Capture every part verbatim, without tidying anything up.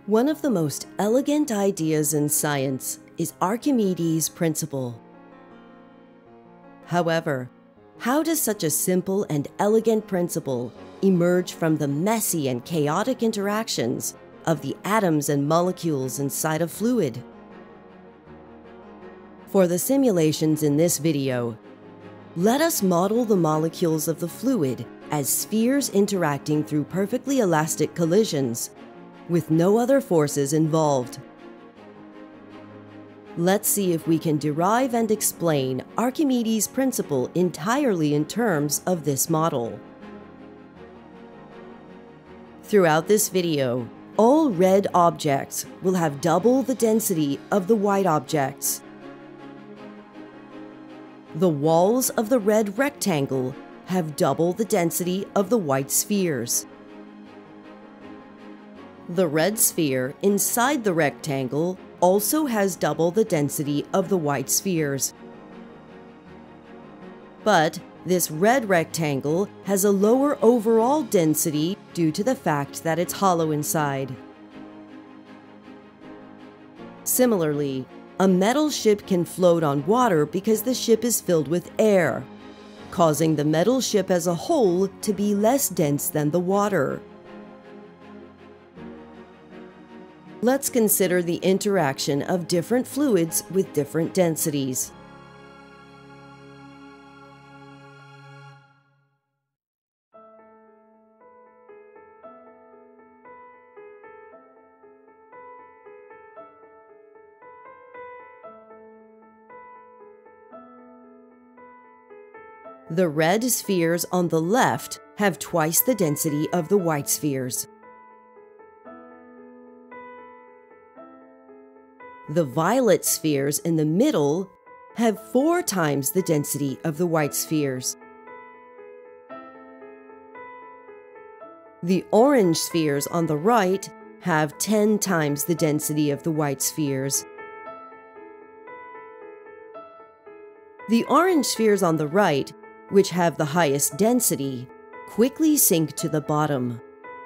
One of the most elegant ideas in science is Archimedes' principle. However, how does such a simple and elegant principle emerge from the messy and chaotic interactions of the atoms and molecules inside a fluid? For the simulations in this video, let us model the molecules of the fluid as spheres interacting through perfectly elastic collisions, with no other forces involved. Let's see if we can derive and explain Archimedes' principle entirely in terms of this model. Throughout this video, all red objects will have double the density of the white objects. The walls of the red rectangle have double the density of the white spheres. The red sphere inside the rectangle also has double the density of the white spheres. But this red rectangle has a lower overall density due to the fact that it's hollow inside. Similarly, a metal ship can float on water because the ship is filled with air, causing the metal ship as a whole to be less dense than the water. Let's consider the interaction of different fluids with different densities. The red spheres on the left have twice the density of the white spheres. The violet spheres in the middle have four times the density of the white spheres. The orange spheres on the right have ten times the density of the white spheres. The orange spheres on the right, which have the highest density, quickly sink to the bottom.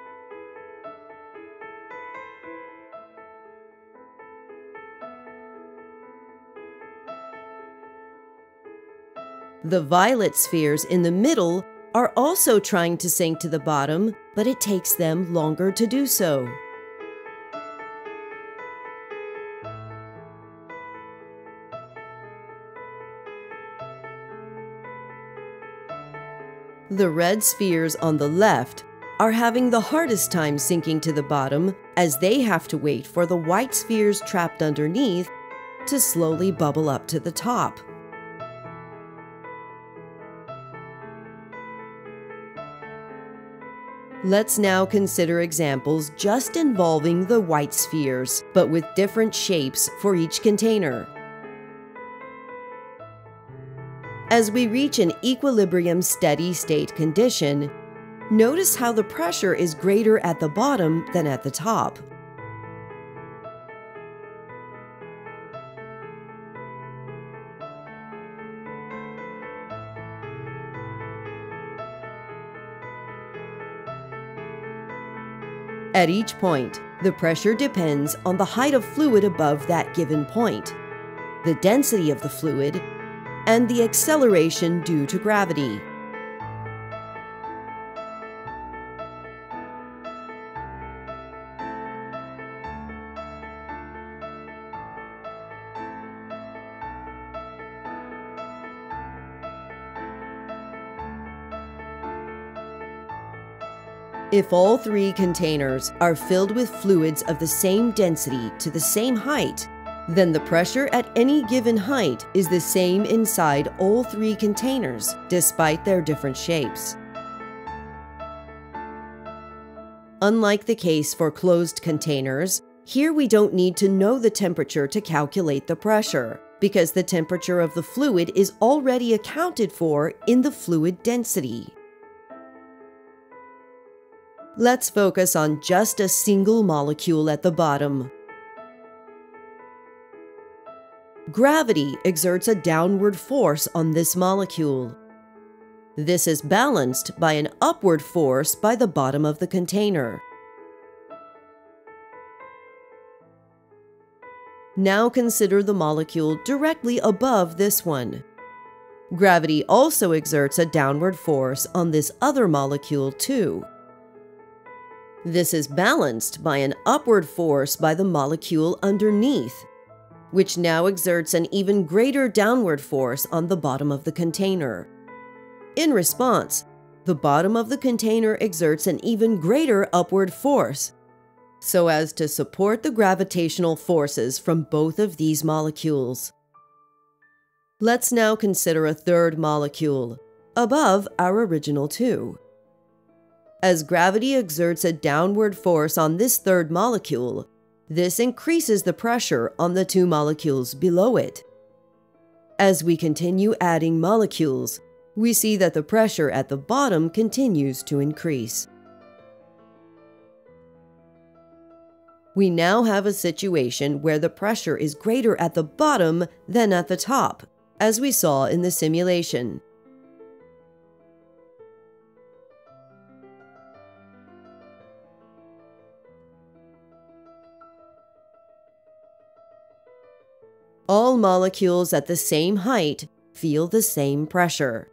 The violet spheres in the middle are also trying to sink to the bottom, but it takes them longer to do so. The red spheres on the left are having the hardest time sinking to the bottom, as they have to wait for the white spheres trapped underneath to slowly bubble up to the top. Let's now consider examples just involving the white spheres, but with different shapes for each container. As we reach an equilibrium steady state condition, notice how the pressure is greater at the bottom than at the top. At each point, the pressure depends on the height of fluid above that given point, the density of the fluid, and the acceleration due to gravity. If all three containers are filled with fluids of the same density to the same height, then the pressure at any given height is the same inside all three containers, despite their different shapes. Unlike the case for closed containers, here we don't need to know the temperature to calculate the pressure, because the temperature of the fluid is already accounted for in the fluid density. Let's focus on just a single molecule at the bottom. Gravity exerts a downward force on this molecule. This is balanced by an upward force by the bottom of the container. Now consider the molecule directly above this one. Gravity also exerts a downward force on this other molecule too. This is balanced by an upward force by the molecule underneath, which now exerts an even greater downward force on the bottom of the container. In response, the bottom of the container exerts an even greater upward force, so as to support the gravitational forces from both of these molecules. Let's now consider a third molecule, above our original two. As gravity exerts a downward force on this third molecule, this increases the pressure on the two molecules below it. As we continue adding molecules, we see that the pressure at the bottom continues to increase. We now have a situation where the pressure is greater at the bottom than at the top, as we saw in the simulation. All molecules at the same height feel the same pressure.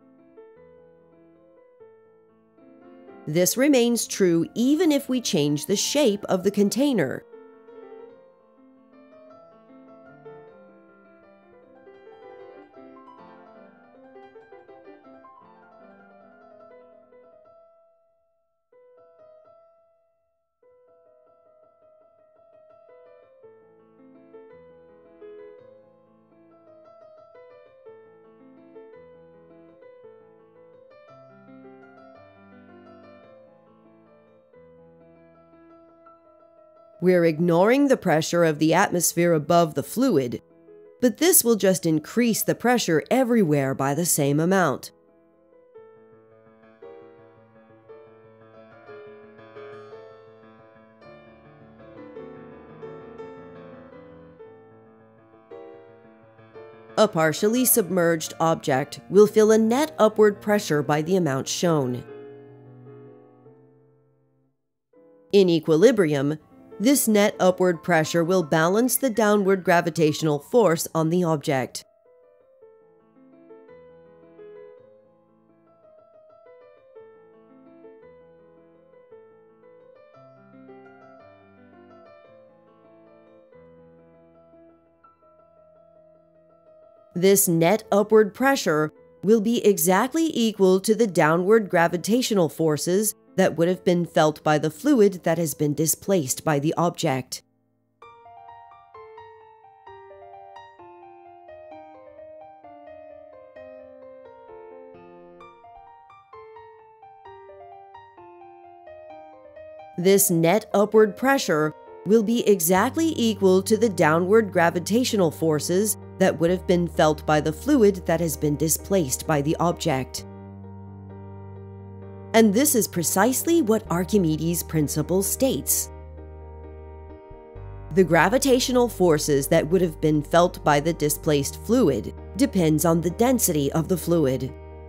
This remains true even if we change the shape of the container. We're ignoring the pressure of the atmosphere above the fluid, but this will just increase the pressure everywhere by the same amount. A partially submerged object will feel a net upward pressure by the amount shown. In equilibrium, this net upward pressure will balance the downward gravitational force on the object. This net upward pressure will be exactly equal to the downward gravitational forces that would have been felt by the fluid that has been displaced by the object. This net upward pressure will be exactly equal to the downward gravitational forces that would have been felt by the fluid that has been displaced by the object. And this is precisely what Archimedes' principle states. The gravitational forces that would have been felt by the displaced fluid depends on the density of the fluid.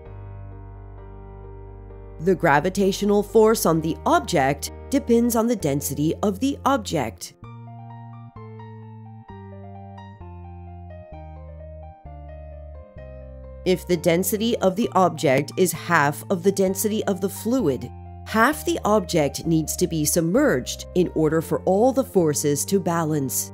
The gravitational force on the object depends on the density of the object. If the density of the object is half of the density of the fluid, half the object needs to be submerged in order for all the forces to balance.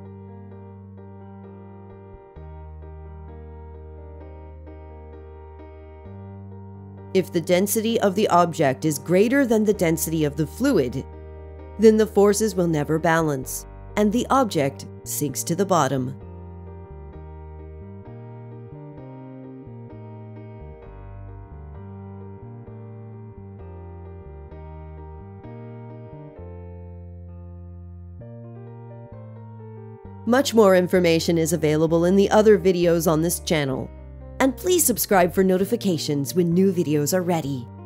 If the density of the object is greater than the density of the fluid, then the forces will never balance, and the object sinks to the bottom. Much more information is available in the other videos on this channel, and please subscribe for notifications when new videos are ready.